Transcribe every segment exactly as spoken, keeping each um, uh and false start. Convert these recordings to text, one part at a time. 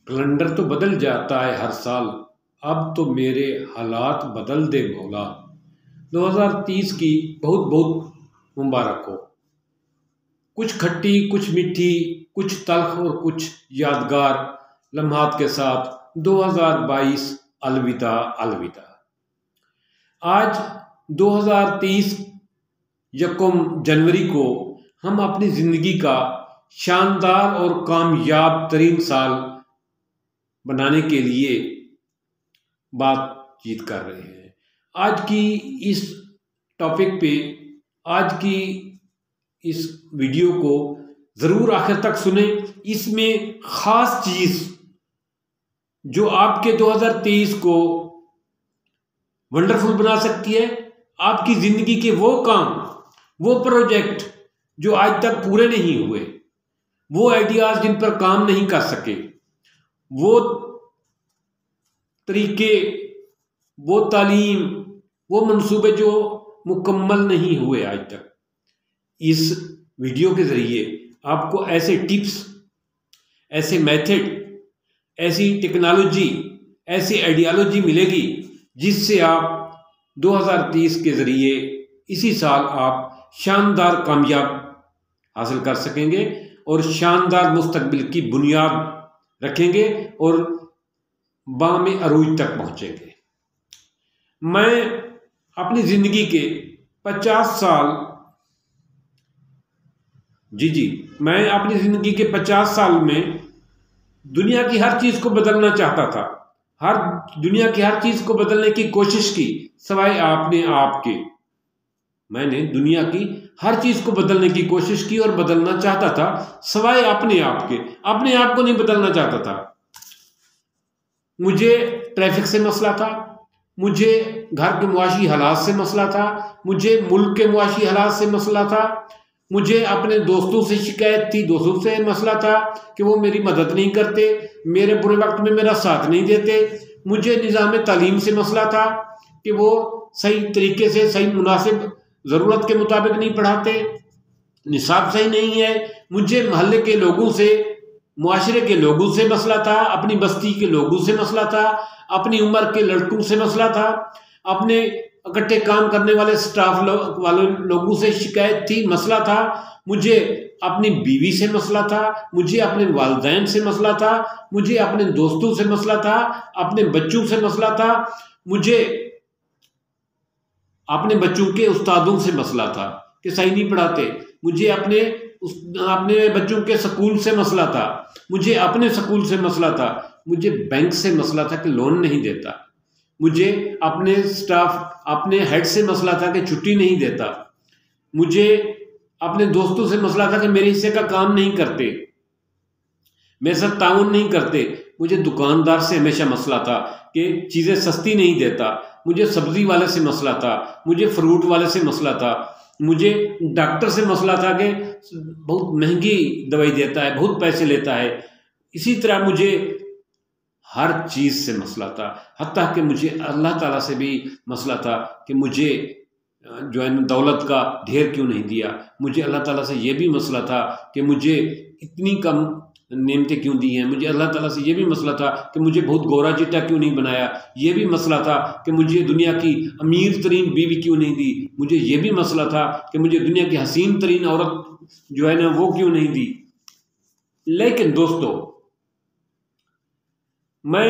Calendar तो बदल जाता है हर साल, अब तो मेरे हालात बदल दे मौला। दो हज़ार तीस की बहुत बहुत मुबारक हो। कुछ खट्टी, कुछ मीठी, कुछ तल्ख और कुछ यादगार लम्हात के साथ दो हज़ार बाईस अलविदा अलविदा। आज दो हज़ार तीस यकम जनवरी को हम अपनी ज़िंदगी का शानदार और कामयाब तरीन साल बनाने के लिए बातचीत कर रहे हैं। आज की इस टॉपिक पे, आज की इस वीडियो को ज़रूर आखिर तक सुने। इसमें ख़ास चीज़ जो आपके दो हज़ार तेईस को वंडरफुल बना सकती है, आपकी ज़िंदगी के वो काम, वो प्रोजेक्ट जो आज तक पूरे नहीं हुए, वो आइडियाज़ जिन पर काम नहीं कर सके, वो तरीके, वो तालीम, वो मंसूबे जो मुकम्मल नहीं हुए आज तक। इस वीडियो के ज़रिए आपको ऐसे टिप्स, ऐसे मेथड, ऐसी टेक्नोलॉजी, ऐसी आइडियोलॉजी मिलेगी जिससे आप दो हज़ार तीस के ज़रिए इसी साल आप शानदार कामयाब हासिल कर सकेंगे और शानदार मुस्तकबिल की बुनियाद रखेंगे और बाम अरूज तक पहुंचेंगे। मैं अपनी ज़िंदगी के पचास साल जी जी मैं अपनी ज़िंदगी के पचास साल में दुनिया की हर चीज़ को बदलना चाहता था। हर दुनिया की हर चीज़ को बदलने की कोशिश की, सवाए आपने आप के। मैंने दुनिया की हर चीज़ को बदलने की कोशिश की और बदलना चाहता था, सवाए अपने आप के। अपने आप को नहीं बदलना चाहता था। मुझे ट्रैफिक से मसला था, मुझे घर के मुआशी हालात से मसला था, मुझे मुल्क के मुआशी हालात से मसला था, मुझे अपने दोस्तों से शिकायत थी, दोस्तों से मसला था कि वो मेरी मदद नहीं करते, मेरे बुरे वक्त में मेरा साथ नहीं देते। मुझे निज़ाम तालीम से मसला था कि वो सही तरीके से, सही मुनासिब ज़रूरत के मुताबिक नहीं पढ़ाते, निसाब सही नहीं है। मुझे मोहल्ले के लोगों से, मुआशरे के लोगों से मसला था, अपनी बस्ती के लोगों से मसला था, अपनी उम्र के लड़कों से मसला था, अपने इकट्ठे काम करने वाले स्टाफ लो, वाले लोगों से शिकायत थी, मसला था। मुझे अपनी बीवी से मसला था, मुझे अपने वालिदैन से मसला था, मुझे अपने दोस्तों से मसला था, अपने बच्चों से मसला था, मुझे अपने बच्चों के उस्तादों से मसला था कि सही नहीं पढ़ाते, मुझे अपने उस अपने बच्चों के स्कूल से मसला था, मुझे अपने स्कूल से मसला था, मुझे बैंक से मसला था कि लोन नहीं देता, मुझे अपने स्टाफ, अपने हेड से मसला था कि छुट्टी नहीं देता, मुझे अपने दोस्तों से मसला था कि मेरे हिस्से का काम नहीं करते, मेरे साथ ताउन नहीं करते, मुझे दुकानदार से हमेशा मसला था कि चीज़ें सस्ती नहीं देता, मुझे सब्ज़ी वाले से मसला था, मुझे फ्रूट वाले से मसला था, मुझे डॉक्टर से मसला था कि बहुत महंगी दवाई देता है, बहुत पैसे लेता है। इसी तरह मुझे हर चीज़ से मसला था, हत्ता कि मुझे अल्लाह ताला से भी मसला था कि मुझे जो है दौलत का ढेर क्यों नहीं दिया। मुझे अल्लाह ताला से ये भी मसला था कि मुझे इतनी कम नेमतें क्यों दी हैं। मुझे अल्लाह ताला से ये भी मसला था कि मुझे बहुत गोरा चिट्टा क्यों नहीं बनाया। ये भी मसला था कि मुझे दुनिया की अमीर तरीन बीवी क्यों नहीं दी। मुझे ये भी मसला था कि मुझे दुनिया की हसीन तरीन औरत जो है ना वो क्यों नहीं दी। लेकिन दोस्तों, मैं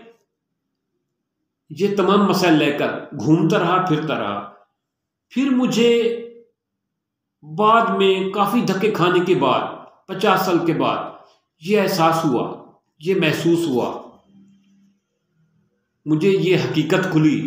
ये तमाम मसाइल लेकर घूमता रहा, फिरता रहा। फिर मुझे बाद में काफ़ी धक्के खाने के बाद, पचास साल के बाद ये एहसास हुआ, ये महसूस हुआ, मुझे ये हकीकत खुली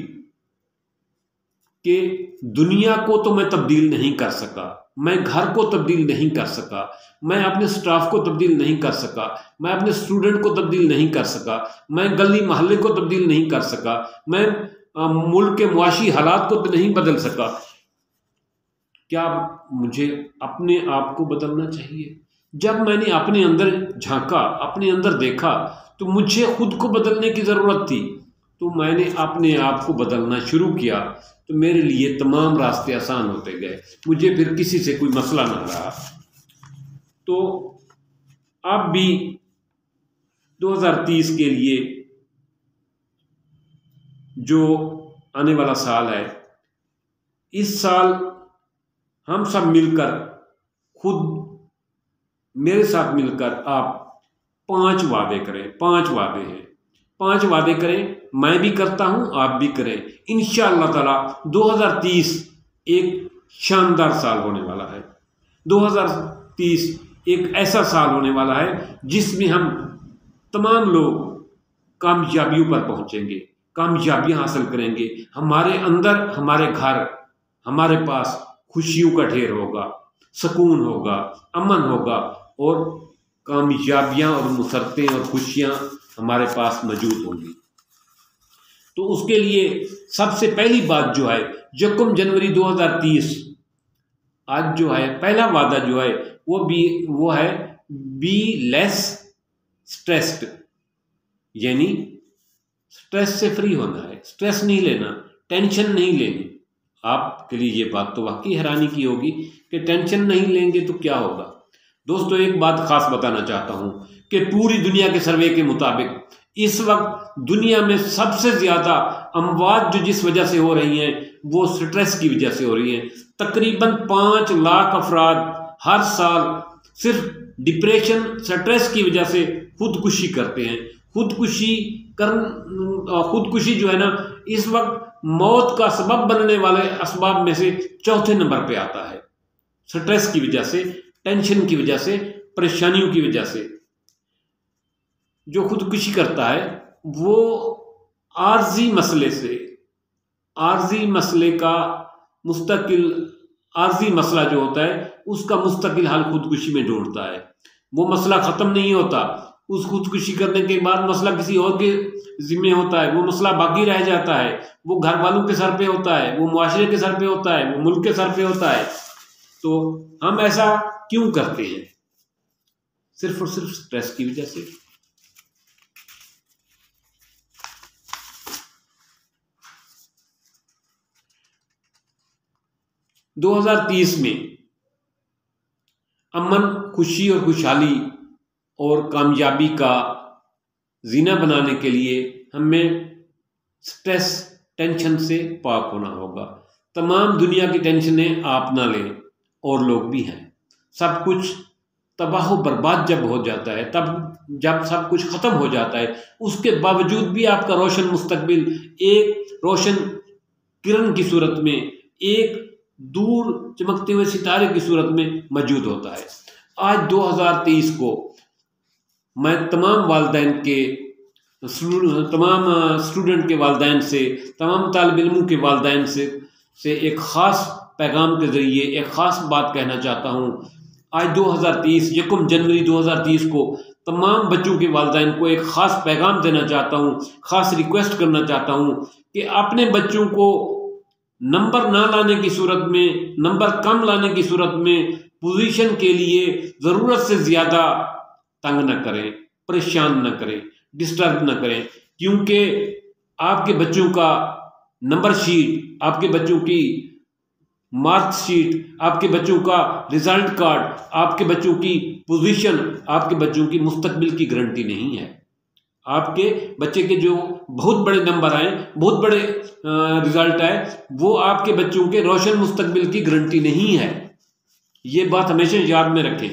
कि दुनिया को तो मैं तब्दील नहीं कर सका, मैं घर को तब्दील नहीं कर सका, मैं अपने स्टाफ को तब्दील नहीं कर सका, मैं अपने स्टूडेंट को तब्दील नहीं कर सका, मैं गली मोहल्ले को तब्दील नहीं कर सका, मैं मुल्क के मुआशी हालात को तो नहीं बदल सका। क्या मुझे अपने आप को बदलना चाहिए? जब मैंने अपने अंदर झांका, अपने अंदर देखा, तो मुझे खुद को बदलने की ज़रूरत थी। तो मैंने अपने आप को बदलना शुरू किया, तो मेरे लिए तमाम रास्ते आसान होते गए, मुझे फिर किसी से कोई मसला ना रहा। तो आप भी दो हज़ार तीस के लिए जो आने वाला साल है, इस साल हम सब मिलकर, खुद मेरे साथ मिलकर आप पांच वादे करें। पांच वादे हैं, पांच वादे करें, मैं भी करता हूं, आप भी करें। इंशाअल्लाह ताला दो हज़ार तीस एक शानदार साल होने वाला है। दो हज़ार तीस एक ऐसा साल होने वाला है जिसमें हम तमाम लोग कामयाबियों पर पहुंचेंगे, कामयाबियां हासिल करेंगे। हमारे अंदर, हमारे घर, हमारे पास खुशियों का ढेर होगा, सुकून होगा, अमन होगा और कामयाबियां और मुसरतें और खुशियां हमारे पास मौजूद होंगी। तो उसके लिए सबसे पहली बात जो है, यकम जनवरी दो हज़ार तीस, आज जो है पहला वादा जो है वो भी वो है बी लेस स्ट्रेस्ड, यानी स्ट्रेस से फ्री होना है, स्ट्रेस नहीं लेना, टेंशन नहीं लेनी। आपके लिए ये बात तो वाकई हैरानी की होगी कि टेंशन नहीं लेंगे तो क्या होगा। दोस्तों, एक बात खास बताना चाहता हूं कि पूरी दुनिया के सर्वे के मुताबिक इस वक्त दुनिया में सबसे ज्यादा अमवात जो जिस वजह से हो रही हैं वो स्ट्रेस की वजह से हो रही हैं। तकरीबन पाँच लाख अफराद हर साल सिर्फ डिप्रेशन, स्ट्रेस की वजह से खुदकुशी करते हैं। खुदकुशी कर खुदकुशी जो है ना, इस वक्त मौत का सबब बनने वाले असबाब में से चौथे नंबर पे आता है। स्ट्रेस की वजह से, टेंशन की वजह से, परेशानियों की वजह से जो खुदकुशी करता है वो आर्जी मसले से, आर्जी मसले का मुस्तकिल, आर्जी मसला जो होता है उसका मुस्तकिल हल खुदकुशी में ढूंढता है। वो मसला ख़त्म नहीं होता, उस खुदकुशी करने के बाद मसला किसी और के जिम्मे होता है, वो मसला बाकी रह जाता है, वो घर वालों के सर पे होता है, वो मुआशरे के सर पे होता है, वो मुल्क के सर पे होता है। तो हम ऐसा क्यों करते हैं? सिर्फ और सिर्फ स्ट्रेस की वजह से। दो हज़ार तीस में अमन, खुशी और खुशहाली और कामयाबी का जीना बनाने के लिए हमें स्ट्रेस, टेंशन से पाक होना होगा। तमाम दुनिया की टेंशनें आप ना लें, और लोग भी हैं। सब कुछ तबाह बर्बाद जब हो जाता है, तब जब सब कुछ ख़त्म हो जाता है, उसके बावजूद भी आपका रोशन मुस्तकबिल एक रोशन किरण की सूरत में, एक दूर चमकते हुए सितारे की सूरत में मौजूद होता है। आज दो हज़ार तेईस को मैं तमाम वालिदैन के, तमाम स्टूडेंट के वालिदैन से, तमाम तालिब इल्मों के वालिदैन से से एक ख़ास पैगाम के ज़रिए एक ख़ास बात कहना चाहता हूँ। आज दो हज़ार तेईस यकम जनवरी दो हज़ार तेईस को तमाम बच्चों के वालिदैन को एक ख़ास पैगाम देना चाहता हूँ, ख़ास रिक्वेस्ट करना चाहता हूँ कि अपने बच्चों को नंबर ना लाने की सूरत में, नंबर कम लाने की सूरत में पोजीशन के लिए ज़रूरत से ज़्यादा तंग न करें, परेशान न करें, डिस्टर्ब न करें। क्योंकि आपके बच्चों का नंबर शीट, आपके बच्चों की मार्कशीट, आपके बच्चों का रिजल्ट कार्ड, आपके बच्चों की पोजीशन, आपके बच्चों की मुस्तकबिल की गारंटी नहीं है। आपके बच्चे के जो बहुत बड़े नंबर आए, बहुत बड़े रिजल्ट आए, वो आपके बच्चों के रोशन मुस्तकबिल की गारंटी नहीं है। ये बात हमेशा याद में रखें।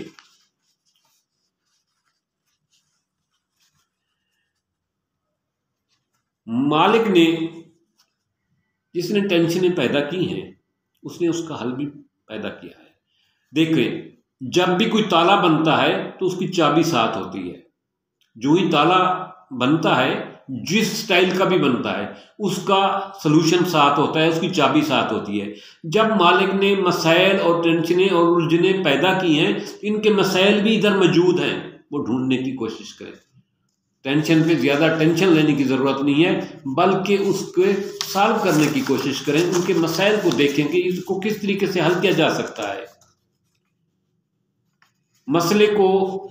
मालिक ने, जिसने टेंशनें पैदा की हैं, उसने उसका हल भी पैदा किया है। देखें, जब भी कोई ताला बनता है तो उसकी चाबी साथ होती है। जो ही ताला बनता है, जिस स्टाइल का भी बनता है, उसका सलूशन साथ होता है, उसकी चाबी साथ होती है। जब मालिक ने मसाइल और टेंशनें और उलझने पैदा की हैं, इनके मसाइल भी इधर मौजूद हैं, वो ढूंढने की कोशिश करें। टेंशन पे ज़्यादा टेंशन लेने की ज़रूरत नहीं है, बल्कि उसके सॉल्व करने की कोशिश करें। उनके मसाइल को देखें कि इसको किस तरीके से हल किया जा सकता है। मसले को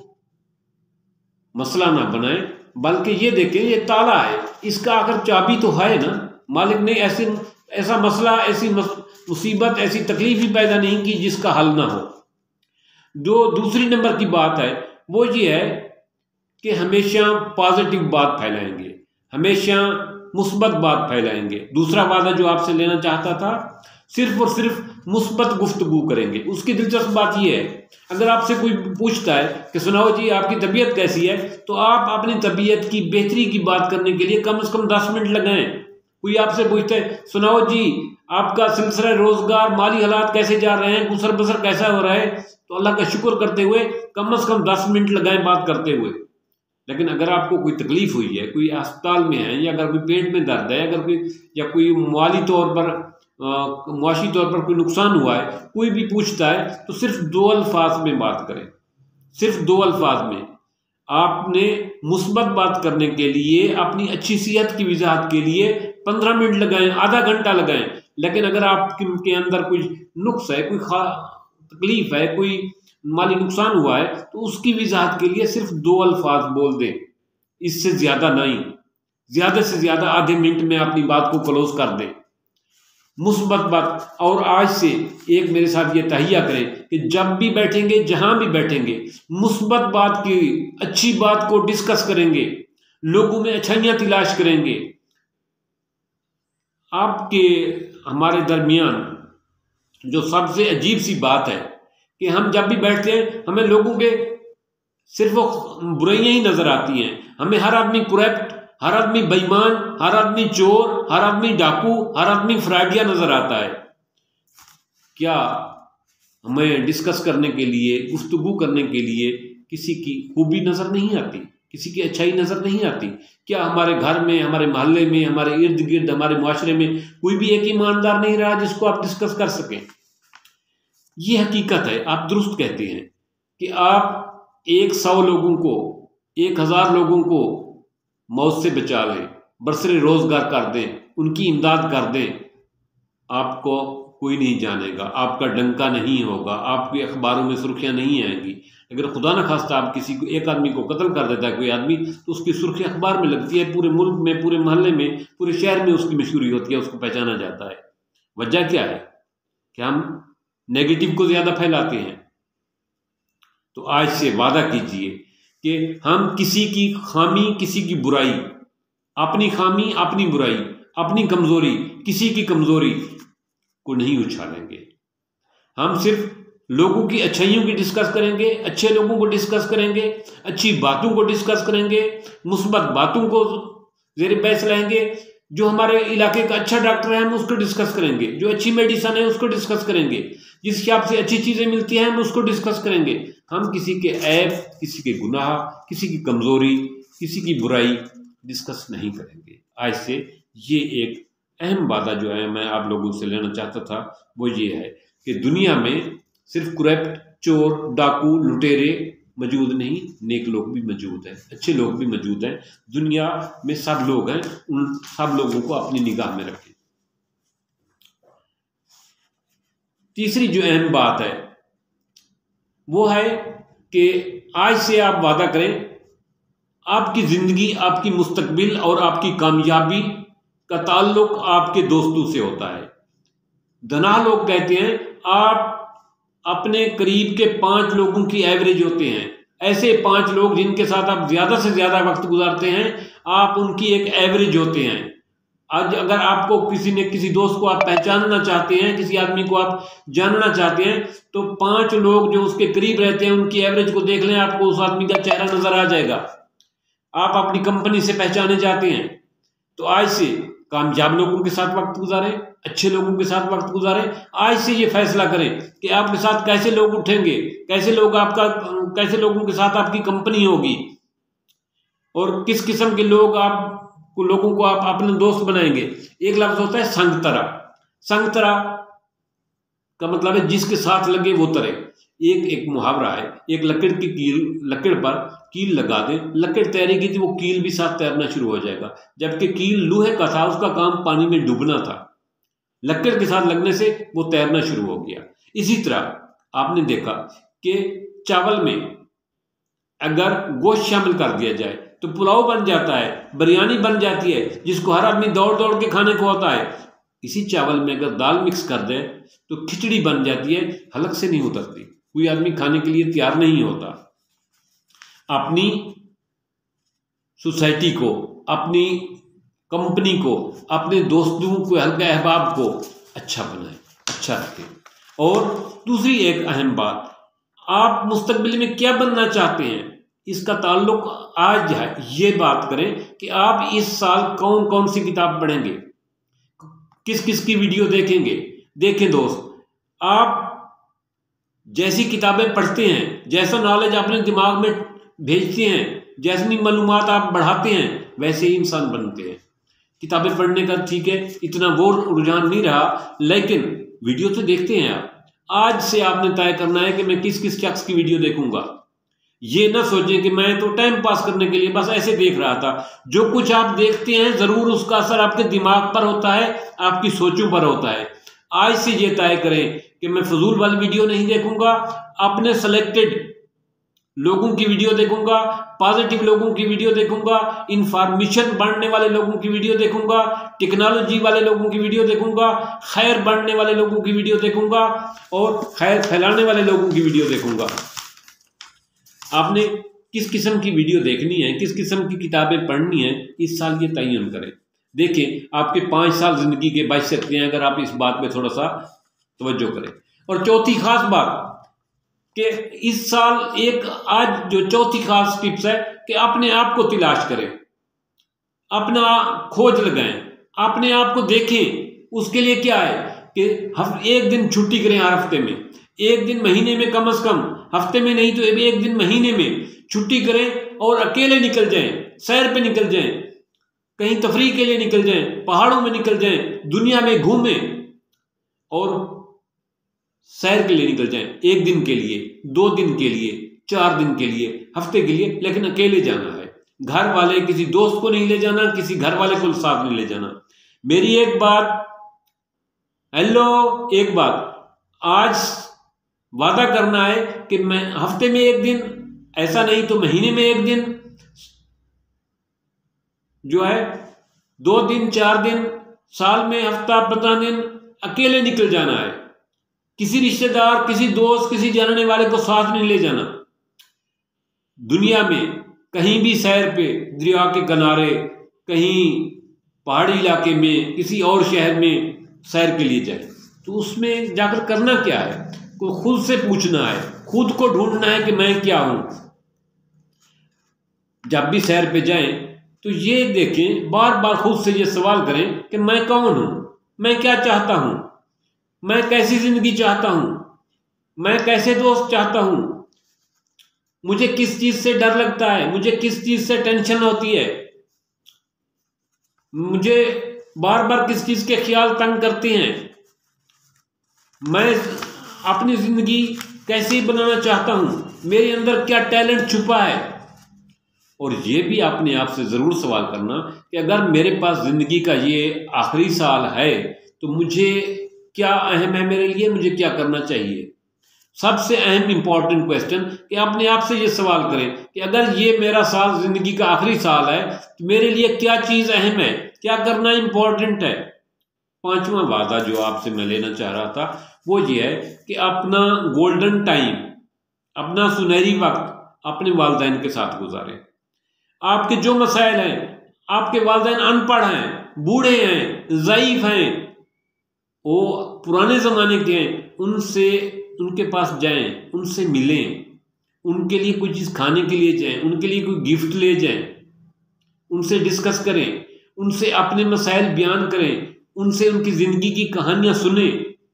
मसला ना बनाएं, बल्कि ये देखें ये ताला है, इसका आखिर चाबी तो है ना। मालिक ने ऐसी ऐसा मसला, ऐसी मुसीबत, ऐसी तकलीफ ही पैदा नहीं की जिसका हल ना हो। जो दूसरी नंबर की बात है वो ये है कि हमेशा पॉजिटिव बात फैलाएंगे, हमेशा मुस्बत बात फैलाएंगे। दूसरा वादा जो आपसे लेना चाहता था, सिर्फ और सिर्फ मुस्बत गुफ्तगू करेंगे। उसकी दिलचस्प बात यह है, अगर आपसे कोई पूछता है कि सुनाओ जी आपकी तबीयत कैसी है, तो आप अपनी तबीयत की बेहतरी की बात करने के लिए कम से कम दस मिनट लगाएं। कोई आपसे पूछता है सुनाओ जी आपका सिलसिला रोजगार माली हालात कैसे जा रहे हैं, गुसर बसर कैसा हो रहा है, तो अल्लाह का शुक्र करते हुए कम से कम दस मिनट लगाएं बात करते हुए। लेकिन अगर आपको कोई तकलीफ हुई है, कोई अस्पताल में है, या अगर कोई पेट में दर्द है, अगर कोई या कोई माली तौर पर मुआशी तौर पर कोई नुकसान हुआ है, कोई भी पूछता है तो सिर्फ दो अल्फाज में बात करें, सिर्फ दो अल्फाज में। आपने मुस्बत बात करने के लिए, अपनी अच्छी सेहत की वजाहत के लिए पंद्रह मिनट लगाएं, आधा घंटा लगाएं। लेकिन अगर आपके अंदर कोई नुक्स है, कोई तकलीफ है, कोई माली नुकसान हुआ है, तो उसकी वजाहत के लिए सिर्फ दो अल्फाज बोल दें, इससे ज्यादा नहीं। ज्यादा से ज्यादा आधे मिनट में अपनी बात को क्लोज कर दें, मुस्बत बात। और आज से एक मेरे साथ ये तहिया करें कि जब भी बैठेंगे, जहां भी बैठेंगे, मुस्बत बात की, अच्छी बात को डिस्कस करेंगे, लोगों में अच्छाइयां तलाश करेंगे। आपके हमारे दरमियान जो सबसे अजीब सी बात है कि हम जब भी बैठते हैं, हमें लोगों के सिर्फ वो बुराइयां ही नजर आती हैं। हमें हर आदमी करप्ट, हर आदमी बेईमान, हर आदमी चोर, हर आदमी डाकू, हर आदमी फ्रॉडिया नजर आता है। क्या हमें डिस्कस करने के लिए, गुफ्तगू करने के लिए किसी की खूबी नजर नहीं आती, किसी की अच्छाई नजर नहीं आती? क्या हमारे घर में, हमारे मोहल्ले में, हमारे इर्द गिर्द, हमारे मुआशरे में कोई भी एक ईमानदार नहीं रहा जिसको आप डिस्कस कर सकें? ये हकीकत है। आप दुरुस्त कहते हैं कि आप एक सौ लोगों को, एक हजार लोगों को मौत से बचा लें, बरसरे रोजगार कर दें, उनकी इमदाद कर दें, आपको कोई नहीं जानेगा, आपका डंका नहीं होगा, आपके अखबारों में सुर्खियां नहीं आएंगी। अगर खुदा न खास्ता आप किसी को, एक आदमी को कत्ल कर देता है कोई आदमी, तो उसकी सुर्खी अखबार में लगती है, पूरे मुल्क में, पूरे मोहल्ले में, पूरे शहर में उसकी मशहूरी होती है, उसको पहचाना जाता है। वजह क्या है? कि हम नेगेटिव को ज्यादा फैलाते हैं। तो आज से वादा कीजिए कि हम किसी की खामी, किसी की बुराई, अपनी खामी, अपनी बुराई, अपनी कमजोरी, किसी की कमजोरी को नहीं उछालेंगे। हम सिर्फ लोगों की अच्छाइयों की डिस्कस करेंगे, अच्छे लोगों को डिस्कस करेंगे, अच्छी बातों को डिस्कस करेंगे, मुस्बत बातों को ज़ेरे बहस लाएंगे। जो हमारे इलाके का अच्छा डॉक्टर है हम उसको डिस्कस करेंगे, जो अच्छी मेडिसिन है उसको डिस्कस करेंगे, जिसके आपसे अच्छी चीज़ें मिलती हैं हम उसको डिस्कस करेंगे। हम किसी के ऐब, किसी के गुनाह, किसी की कमज़ोरी, किसी की बुराई डिस्कस नहीं करेंगे। आज से ये एक अहम वादा जो है मैं आप लोगों से लेना चाहता था, वो ये है कि दुनिया में सिर्फ करप्ट, चोर, डाकू, लुटेरे मौजूद नहीं, नेक लोग भी मौजूद हैं, अच्छे लोग भी मौजूद हैं। दुनिया में सब लोग हैं, उन सब लोगों को अपनी निगाह में रखें। तीसरी जो अहम बात है वो है कि आज से आप वादा करें, आपकी जिंदगी, आपकी मुस्तकबिल और आपकी कामयाबी का ताल्लुक आपके दोस्तों से होता है। दना लोग कहते हैं आप अपने करीब के पांच लोगों की एवरेज होते हैं। ऐसे पांच लोग जिनके साथ आप ज्यादा से ज्यादा वक्त गुजारते हैं, आप उनकी एक एवरेज होते हैं। आज अगर आपको किसी ने, किसी दोस्त को आप पहचानना चाहते हैं, किसी आदमी को आप जानना चाहते हैं, तो पांच लोग जो उसके करीब रहते हैं उनकी एवरेज को देख लें, आपको उस आदमी का चेहरा नजर आ जाएगा। आप अपनी कंपनी से पहचाने जाते हैं। तो आज से कामयाब लोगों के साथ वक्त गुजारें, अच्छे लोगों के साथ वक्त गुजारें। आज से ये फैसला करें कि आपके साथ कैसे लोग उठेंगे, कैसे लोग आपका, कैसे लोगों के साथ आपकी कंपनी होगी, और किस किस्म के लोग आप लोगों को आप अपने दोस्त बनाएंगे। एक लफ्ज होता है संगतरा। संगतरा का मतलब है जिसके साथ लगे वो तरे। एक एक मुहावरा है, एक लकड़ की कील, लकड़ पर कील लगा दे, लकड़ तैरेगी तो वो कील भी साथ तैरना शुरू हो जाएगा। जबकि कील लोहे का था, उसका काम पानी में डूबना था, लकड़ के साथ लगने से वो तैरना शुरू हो गया। इसी तरह आपने देखा कि चावल में अगर गोश्त शामिल कर दिया जाए तो पुलाव बन जाता है, बिरयानी बन जाती है, जिसको हर आदमी दौड़ दौड़ के खाने को होता है। इसी चावल में अगर दाल मिक्स कर दे तो खिचड़ी बन जाती है, हलक से नहीं उतरती, कोई आदमी खाने के लिए तैयार नहीं होता। अपनी सोसाइटी को, अपनी कंपनी को, अपने दोस्तों को, हल्के अहबाब को अच्छा बनाएं, अच्छा रखें। और दूसरी एक अहम बात, आप मुस्तकबिल में क्या बनना चाहते हैं, इसका ताल्लुक आज है ये बात करें कि आप इस साल कौन कौन सी किताब पढ़ेंगे, किस किस की वीडियो देखेंगे। देखें दोस्त, आप जैसी किताबें पढ़ते हैं, जैसा नॉलेज अपने दिमाग में भेजते हैं, जैसी मालूमात आप बढ़ाते हैं, वैसे ही इंसान बनते हैं। किताबें पढ़ने का ठीक है इतना वो रुझान नहीं रहा, लेकिन वीडियो तो देखते हैं आप। आज से आपने तय करना है कि मैं किस किस शख्स की वीडियो देखूंगा। ये ना सोचें कि मैं तो टाइम पास करने के लिए बस ऐसे देख रहा था। जो कुछ आप देखते हैं जरूर उसका असर आपके दिमाग पर होता है, आपकी सोचों पर होता है। आज से ये तय करें कि मैं फजूल वाली वीडियो नहीं देखूंगा, अपने सेलेक्टेड लोगों की वीडियो देखूंगा, पॉजिटिव लोगों की वीडियो देखूंगा, इंफॉर्मेशन बांटने वाले लोगों की वीडियो देखूंगा, टेक्नोलॉजी वाले लोगों की वीडियो देखूंगा, खैर बांटने वाले लोगों की वीडियो देखूंगा और खैर फैलाने वाले लोगों की वीडियो देखूंगा। आपने किस किस्म की वीडियो देखनी है, किस किस्म की किताबें पढ़नी है, इस साल ये तयन करें। देखें आपके पाँच साल जिंदगी के बच सकते हैं अगर आप इस बात पे थोड़ा सा तवज्जो करें। और चौथी खास बात कि इस साल एक आज जो चौथी खास टिप्स है कि अपने आप को तलाश करें, अपना खोज लगाएं, अपने आप को देखें। उसके लिए क्या है कि हम एक दिन छुट्टी करें हर हफ्ते में, एक दिन महीने में, कम से कम हफ्ते में नहीं तो एक दिन महीने में छुट्टी करें और अकेले निकल जाएं, सैर पे निकल जाएं, कहीं तफरीह के लिए निकल जाएं, पहाड़ों में निकल जाएं, दुनिया में घूमें और सैर के लिए निकल जाएं। एक दिन के लिए, दो दिन के लिए, चार दिन के लिए, हफ्ते के लिए, लेकिन अकेले जाना है। घर वाले, किसी दोस्त को नहीं ले जाना, किसी घर वाले को साथ नहीं ले जाना। मेरी एक बात, हेलो एक बात, आज वादा करना है कि मैं हफ्ते में एक दिन, ऐसा नहीं तो महीने में एक दिन, जो है दो दिन, चार दिन, साल में हफ्ता, पंद्रह दिन अकेले निकल जाना है। किसी रिश्तेदार, किसी दोस्त, किसी जानने वाले को साथ नहीं ले जाना। दुनिया में कहीं भी सैर पे, दरिया के किनारे, कहीं पहाड़ी इलाके में, किसी और शहर में सैर के लिए जाए तो उसमें जाकर करना क्या है, को खुद से पूछना है, खुद को ढूंढना है कि मैं क्या हूं। जब भी सैर पे जाएं तो ये देखें, बार बार खुद से ये सवाल करें कि मैं कौन हूं, मैं क्या चाहता हूं, मैं कैसी जिंदगी चाहता हूं, मैं कैसे दोस्त चाहता हूं, मुझे किस चीज से डर लगता है, मुझे किस चीज से टेंशन होती है, मुझे बार बार किस चीज के ख्याल तंग करते हैं, मैं अपनी जिंदगी कैसे बनाना चाहता हूं, मेरे अंदर क्या टैलेंट छुपा है। और ये भी अपने आप से जरूर सवाल करना कि अगर मेरे पास जिंदगी का ये आखिरी साल है तो मुझे क्या अहम है मेरे लिए, मुझे क्या करना चाहिए। सबसे अहम इंपॉर्टेंट क्वेश्चन कि अपने आप से ये सवाल करें कि अगर ये मेरा साल जिंदगी का आखिरी साल है तो मेरे लिए क्या चीज अहम है, क्या करना इंपॉर्टेंट है। पांचवा वादा जो आपसे मैं लेना चाह रहा था वो ये है कि अपना गोल्डन टाइम, अपना सुनहरी वक्त अपने वालिदैन के साथ गुजारें। आपके जो मसाइल हैं, आपके वालिदैन अनपढ़ हैं, बूढ़े हैं, ज़ईफ हैं, वो पुराने ज़माने के हैं, उनसे उनके पास जाएं, उनसे मिलें, उनके लिए कोई चीज़ खाने के लिए जाएं, उनके लिए कोई गिफ्ट ले जाएं, उनसे डिस्कस करें, उनसे अपने मसाइल बयान करें, उनसे उनकी ज़िंदगी की कहानियाँ सुने।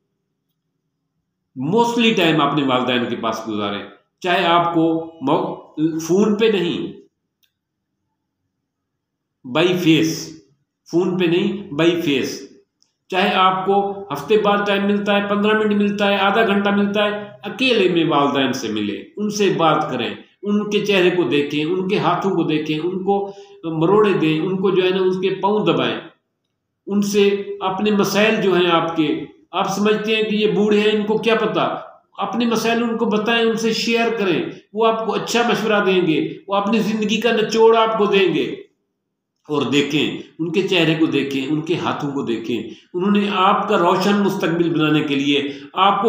मोस्टली टाइम अपने वालिदैन के पास गुजारें, चाहे आपको फ़ोन पे नहीं, बाई फेस, फ़ोन पे नहीं बाई फेस, चाहे आपको हफ्ते बाद टाइम मिलता है, पंद्रह मिनट मिलता है, आधा घंटा मिलता है, अकेले में वालिदैन से मिले, उनसे बात करें, उनके चेहरे को देखें, उनके हाथों को देखें, उनको मरोड़े दें, उनको जो है ना उसके पाँव दबाएं, उनसे अपने मसाइल जो हैं आपके, आप समझते हैं कि ये बूढ़े हैं इनको क्या पता, अपने मसाइल उनको बताएं, उनसे शेयर करें, वो आपको अच्छा मशवरा देंगे, वो अपनी ज़िंदगी का निचोड़ आपको देंगे। और देखें, उनके चेहरे को देखें, उनके हाथों को देखें, उन्होंने आपका रोशन मुस्तकबिल बनाने के लिए, आपको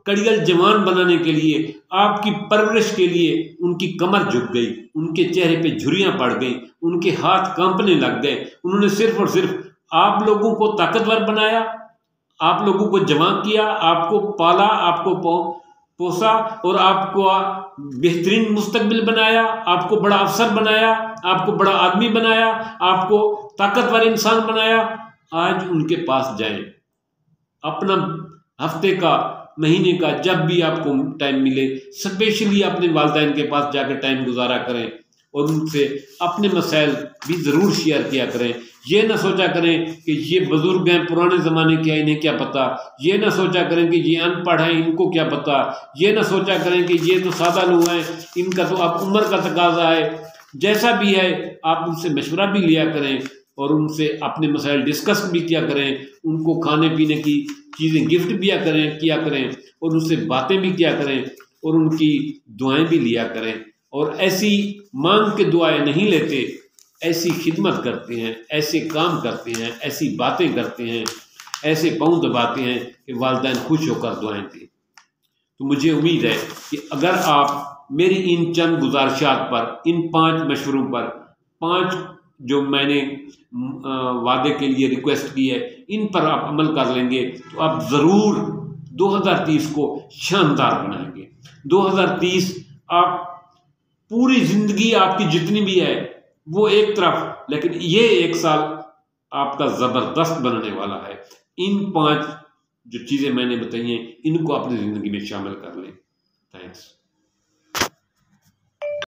कड़ियल जवान बनाने के लिए, आपकी परवरिश के लिए उनकी कमर झुक गई, उनके चेहरे पे झुर्रियाँ पड़ गई, उनके हाथ कांपने लग गए। उन्होंने सिर्फ और सिर्फ आप लोगों को ताकतवर बनाया, आप लोगों को जवान किया, आपको पाला, आपको पोसा और आपको बेहतरीन मुस्तकबिल बनाया, आपको बड़ा अफसर बनाया, आपको बड़ा आदमी बनाया, आपको ताकतवर इंसान बनाया। आज उनके पास जाएं, अपना हफ्ते का, महीने का, जब भी आपको टाइम मिले, स्पेशली अपने वालिदैन के पास जाकर टाइम गुजारा करें और उनसे अपने मसाइल भी ज़रूर शेयर किया करें। ये ना सोचा करें कि ये बुज़ुर्ग हैं, पुराने ज़माने के हैं, इन्हें क्या पता। ये ना सोचा करें कि ये अनपढ़ हैं, इनको क्या पता। ये ना सोचा करें कि ये तो सादा लोग हैं, इनका तो अब उम्र का तकाजा है। जैसा भी है आप उनसे मशवरा भी लिया करें और उनसे अपने मसाइल डिस्कस भी किया करें। उनको खाने पीने की चीज़ें गिफ्ट भी करें किया करें और उनसे बातें भी किया करें और उनकी दुआएं भी लिया करें। और ऐसी मांग के दुआएं नहीं लेते, ऐसी खिदमत करते हैं, ऐसे काम करते हैं, ऐसी बातें करते हैं, ऐसे पाँव दबाते हैं कि वालिदैन खुश होकर दुआएं दें। तो मुझे उम्मीद है कि अगर आप मेरी इन चंद गुजारिशात पर, इन पांच मशवरों पर, पांच जो मैंने वादे के लिए रिक्वेस्ट की है, इन पर आप अमल कर लेंगे तो आप ज़रूर दो हज़ार तीस को शानदार बनाएंगे। दो हज़ार तीस आप पूरी ज़िंदगी आपकी जितनी भी है वो एक तरफ, लेकिन ये एक साल आपका ज़बरदस्त बनने वाला है। इन पांच जो चीज़ें मैंने बताई हैं, इनको अपनी ज़िंदगी में शामिल कर लें। थैंक्स।